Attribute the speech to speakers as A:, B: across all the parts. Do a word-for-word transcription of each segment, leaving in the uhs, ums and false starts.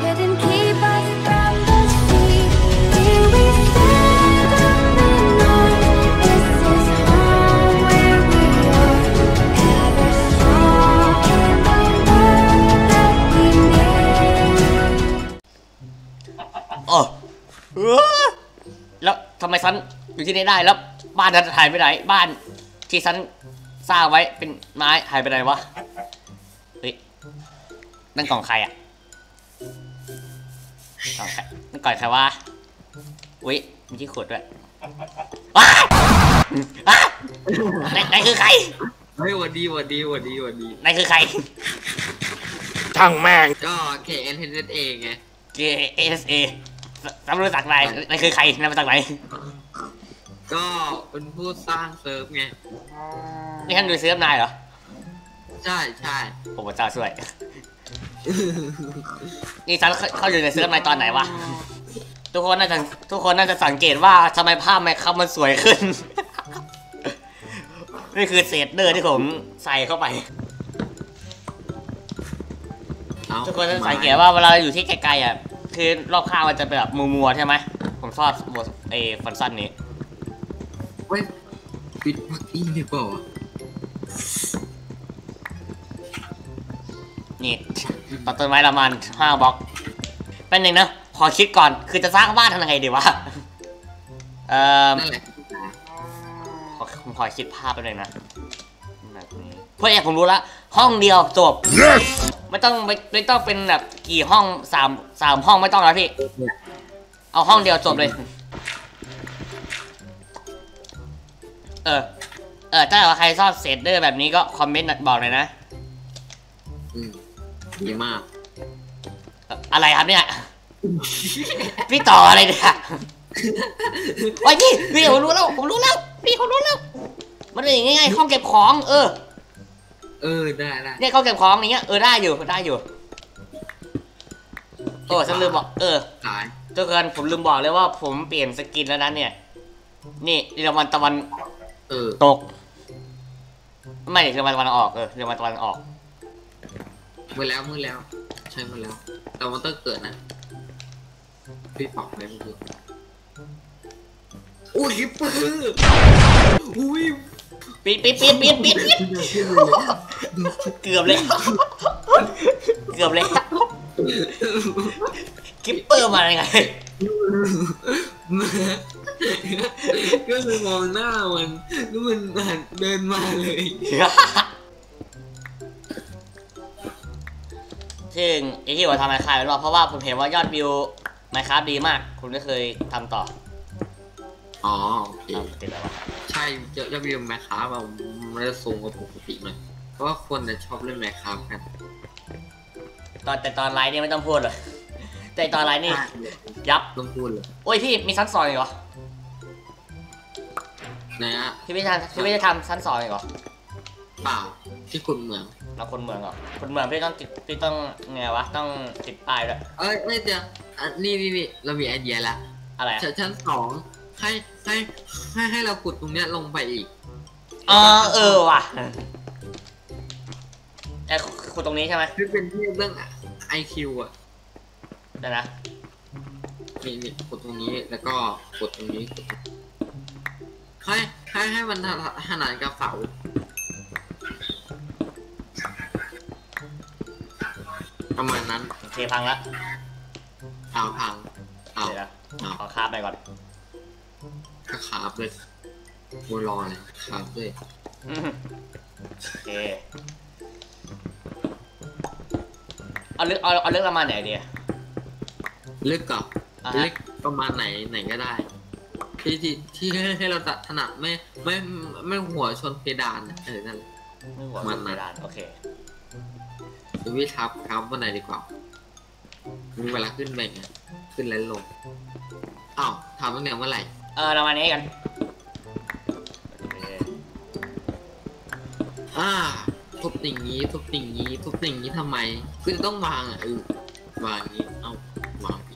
A: couldn't keep us from the sea. Here we stand up and on. This is home where we are, ever strong in the world that we made.
B: โอ้แล้วทำไมฉันอยู่ที่นี่ได้แล้วบ้านฉันหายไปไหนบ้านที่ฉันสร้างไว้เป็นไม้หายไปไหนวะเฮ้ยนั่นกล่องใครอ่ะกล่องใครนั่นกล่องใครวะอุ้ยมีที่ขุดด้วยว้าว้านายคือใคร
C: เฮ้ยวันดีวันดีวันดีวันดี
B: นายคือใคร
D: ช่างแม่ง
C: ก็ เค เอ็น เอส เอ ไง
B: เค เอส เอ จำรู้จักนายนายคือใครนายมาจากไหน
C: ก็เป็นผู้สร้างเซิร์ฟไง
B: นี่ท่านดูเซิร์ฟนายเหรอ
C: ใช่ใช่
B: ผมพระเจ้าช่วยนี่ฉันเข้าอยู่ในเซิร์ฟนายตอนไหนวะทุกคนน่าจะทุกคนน่าจะสังเกตว่าทำไมภาพแมคคัพมันสวยขึ้นนี่คือเศษเนอร์ที่ผมใส่เข้าไปทุกคนจะสังเกตว่าเวลาอยู่ที่ไกลๆอ่ะคือรอบข้างมันจะเป็นแบบมัวๆใช่ไหมผมชอบโหมดไอ้ฟันสั้นนี้
C: เว้ยปิดพักอินดีกว่า
B: นี่ตัดต้นไม้ละมันห้าบล็อกเป็นหนึ่งนะขอคิดก่อนคือจะสร้างบ้านทำยังไงดีวะเอ่อขอผมขอคิดภาพไปเลยนะแบบนี้เพื่อนผมรู้ละห้องเดียวจบ yes! ไม่ต้องไม่ไม่ต้องเป็นแบบกี่ห้องสามสามห้องไม่ต้องแล้วพี่เอาห้องเดียวจบเลยเออเออถ้าใครชอบเซตเดอร์แบบนี้ก็คอมเมนต์บอกเลยนะ
C: อืมดีมาก
B: อะไรครับเนี่ยพี่ต่ออะไรเนี่ยโอ้ยพี่พี่ผมรู้แล้วผมรู้แล้วพี่ผมรู้แล้วมันเป็นอย่างง่ายๆห้องเก็บของเออ
C: เออได้ได้
B: เนี่ยห้องเก็บของอย่างเงี้ยเออได้อยู่ได้อยู่โอ้ฉันลืมบอกเออทุกคนผมลืมบอกเลยว่าผมเปลี่ยนสกินแล้วนะเนี่ยนี่เรือมันตะวัน
C: เออ
B: ตกไม่เรือมันตะวันออกเออเรือมันตะวันออก
C: มือแล้วมือแล้วใช่มือแล้วแต่มันต้องเกิดนะพี่ปอกเลยมันคืออุ้ยฮิปเปอร์อุ้ย
B: ปิดปิดปิดปิดปิดเกือบเลยเกือบเลยคิปเปอร์มาไง
C: ก็เลยมองหน้ามันแล้วมันเดินมาเลย
B: ซึ่งไอ้ที่ว่าทำไมขายไปรอบเพราะว่าผมเห็นว่ายอดวิวไมค์คราฟดีมากคุณก็เคยทำต่อ
C: อ๋อโอเคใช่เยอะยอดวิวไมค์คราฟมันจะสูงกว่าปกติหน่อยเพราะว่าคนจะชอบเล่นไมค์คราฟกัน
B: ตอนแต่ตอนไลฟ์นี่ไม่ต้องพูดเลยแต่ตอนไลฟ์นี่ยับ
C: ต้องพูดเลย
B: โอ้ยพี่มีชั้นสองอีกเหรอ
C: นะฮะ
B: พี่ไม่ทำพี่ไม่ได้ทำชั้นสองอีกเหรอ
C: เปล่าที่คนเมือง
B: เราคนเมืองเหรอคนเมืองพี่ต้องติดพี่ต้องไงวะต้องติดป้ายด้วย
C: เอ้ยไม่เดี๋ยวนี่นี่นี่เรามีไอเดียละ
B: อะไร
C: ชั้นสองให้ให้ให้ให้เราขุดตรงเนี้ยลงไปอีก
B: อ๋อเออว่ะไอ้ขุดตรงนี้ใช่ไหม
C: ที่เป็นที่เรื่องไอคิวอ่ะ
B: เดี๋ยวนะ
C: นี่นี่ขุดตรงนี้แล้วก็ขุดตรงนี้ให้ให้ให้มันขนานกับเสาประมาณนั้น
B: โอเคพังแล้ว
C: เอาพังเอา
B: เอาขอคาบไปก่อน
C: ก็คาบเลยบัวลอยคาบเลย
B: โอเคเอาลึกเอาเอาลึกประมาณไหนดี
C: ลึกกับลึกประมาณไหนไหนก็ได้ที่ที่ที่ให้เราถนัดไม่ไม่ไม่หัวชนเพดานเออนั่น
B: ไม่หัวชนเพดานโอเค
C: ดูวิทับครับวันไหนดีกว่ามีเวลาขึ้นแบ่งขึ้นแล้วลงอ้าวถามตั้งแต่เมื่อไหร่
B: เออเรามานี้กัน
C: อ่าทุบติ่งนี้ทุบติ่งนี้ทุบติ่งนี้ทำไมคือจะต้องวางอ่ะเออวางนี้เอาวาง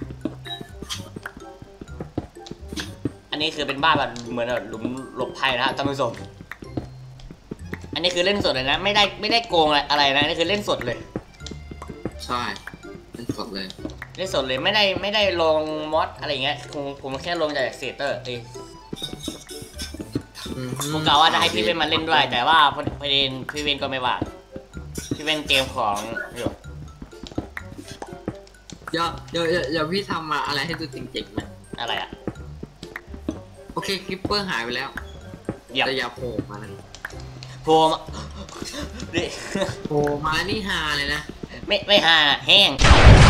B: อันนี้คือเป็นบ้านแบบเหมือนแบบหลุมหลบภัยนะท่านผู้ชมอันนี้คือเล่นสดเลยนะไม่ได้ไม่ได้โกงอะไรนะนี่คือเล่นสดเลย
C: ใช่เป็นสดเลย
B: เล่นสดเลยไม่ได้ไม่ได้ลงมอดอะไรเงี้ยผมผมแค่ลงจากเซเตอร์เอง
C: อืม
B: ผมกะว่าจะให้พี่เวนมาเล่นด้วย แต่ว่าพอพอดีพี่เวนก็ไม่ว่างพี่เวนเกมของอยู่
C: เดี๋ยวเดี๋ยวเดี๋ยวเดี๋ยวพี่ทำมาอะไรให้ดูจริงๆไหม
B: อะไรอ่ะ
C: โอเคคลิปเปอร์หายไปแล้ว
B: เหยียบ
C: แต่อย่าโผล่มานะ
B: โผมดิ
C: โผล่มานี่ฮาเลยนะ
B: ไม่ไม่หาแห้ง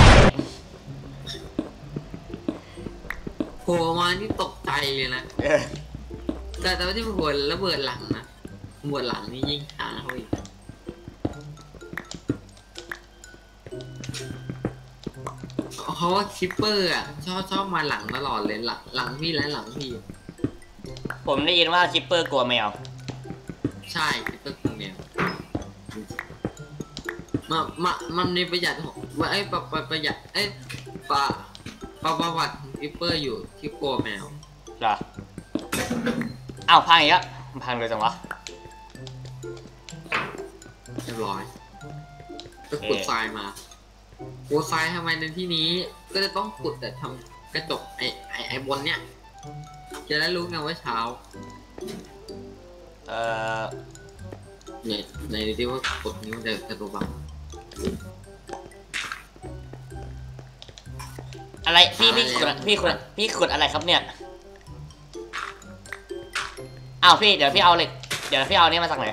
C: โผล่มานี่ตกใจเลยนะ
B: เออ
C: แต่แต่ว่าที่หัวระเบิดหลังนะหัวหลังนี่ยิ่งหาเขาอีกเพราะว่าคิปเปอร์อ่ะชอบชอบมาหลังตลอดเลยหลังหลังพี่และหลังพี่
B: ผมได้ยินว่าคิปเปอร์กลัวแมว
C: ใช่คิปเปอร์คือแมวมามามันมีประหยัดว่าไอ้ประประประหยัดไอ้ปะประประวัติของคิปเปอร์อยู่ที่กลัวแมว
B: เหรออ้าวพังอีกแล้วพังเลยจังวะ
C: เรียบร้อยก็ขุดทรายมาขุดทรายทำไมในที่นี้ ก็จะต้องขุดแต่ทำกระจกไอ้ไอ้ไอ้บนเนี้ยจะได้รู้ไงว่าเช้า
B: เอ่อ
C: เนี่ยในที่ว่ากดนิ้วจะจะตัวบัง
B: อะไรพี่พี่ขุดพี่ขุดพี่ขุดอะไรครับเนี่ยอ้าวพี่เดี๋ยวพี่เอาเหล็กเดี๋ยวพี่เอาเนี่ยมาจากไหน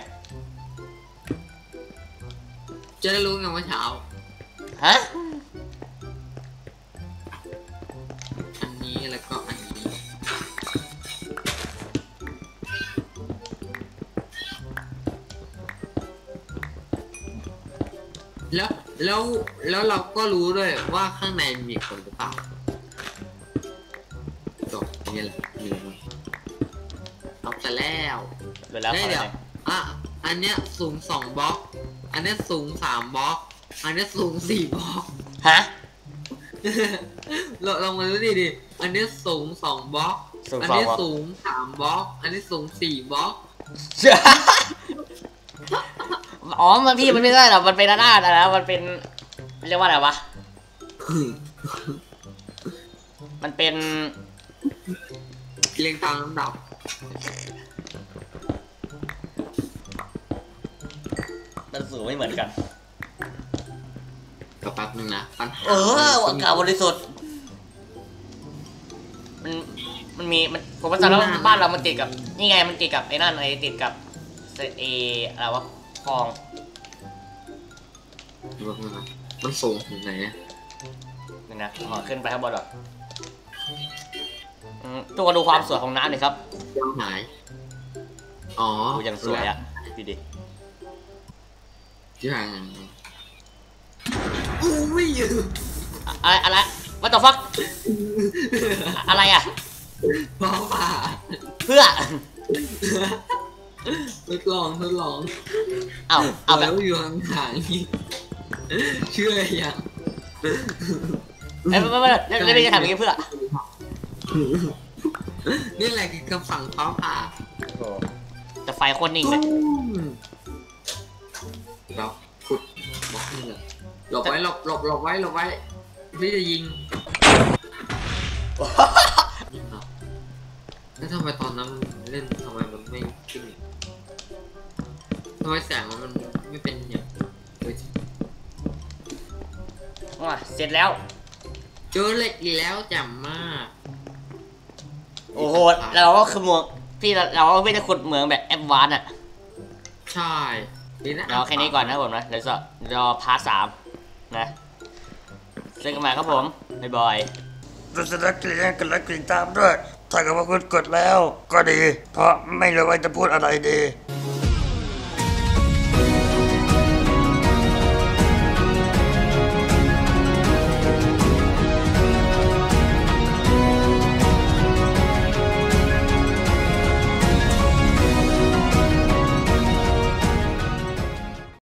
C: จะได้รู้ไงว่าเช้า
B: ฮะ
C: อันนี้แล้วก็อันนี้แล้วแล้วแล้วเราก็รู้ด้วยว่าข้างในมีคนหรือเปล่าจบนี่แหละมีมันเอาแต่แล้ว
B: เดี๋ยวแล้ว
C: เดี๋
B: ขอ
C: ยว
B: อะไร
C: เดี๋ยวอ่ะอันเนี้ยสูงสองบล็อก อันเนี้ยสูงสามบล็อก อันเนี้ยสูงสี่บล็อก
B: ฮะ
C: เราลองมาดูดิดิ อันเนี้ยสูงสองบล็อก
B: สูง
C: อัน
B: สอง
C: นี้
B: บล็อก
C: สูงสามบล็อก อันนี้สูงสี่บล็อก
B: อ๋อมันพี่มันไม่ได้หรอกมันเป็นหน้าแต่นะมันเป็นเรียกว่าอะไรวะมันเป็น
C: เรียงตามลำดับ
B: มันสูงไม่เหมือนกัน
C: กับแป๊บนึงนะปัญหา
B: เอออากาศบริสุทธิ์มันมันมีมันผมว่าจำแล้วบ้านเรามันติดกับนี่ไงมันติดกับไอ้นั่นไอ้ติดกับเออะไรวะคลอง
C: มันสูงถึงไหนอะ
B: นี่นะขอขึ้นไปข้างบนหรออืมตัวดูความสวยของน้ำเลยครับ
C: ยังหายอ๋อ
B: ดูยังสวยอ่ะดูดิ
C: ที่หายอู้ไม่อยู่
B: อะไรอะไรwhat the fuck อะไรอ่ะ
C: ฟ้าผ่า
B: เพื่อ
C: ทดลองทดลอง
B: เอาเอาแบบ
C: แล้วอยู่ห่างๆนี่เชื่อยัง
B: เอ้ยไม่ไม่ไม่ไม่ไม่จะทำอย่างนี้เพื่อ
C: นี่แหละคือคำสั่งฟ้าผ่า
B: แต่ไฟโคตรนิ่งเลย
C: เราขุดบล็อกนี่เลยหลบไว้หลบหลบหลบไว้หลบไว้พี่จะยิงแล้วทำไมตอนนั้นเล่นทำไมมันไม่ขึ้นทำไมแสงมันไม่เป็นอย่างเฮ้ย
B: ว้าเสร็จแล้ว
C: เจอเหล็กอีกแล้วแจ่มมาก
B: โอ้โหเราก็คือเมืองพี่เราเราก็ไม่ได้ขุดเมืองแบบแอดวานซ์อ่ะ
C: ใช่นี่นะ
B: เราแค่นี้ก่อนนะผมนะเดี๋ยวจะรอพาร์ทสามนะเจอกันใหม่ครับผมบ๊ายบาย
D: รู้สึกกลิ่นกดไลค์กลิ่นตามด้วย ถ้าเกิดว่าคุณกดแล้วก็ดี เพราะไม่รู้ว่าจะพูดอะไรดี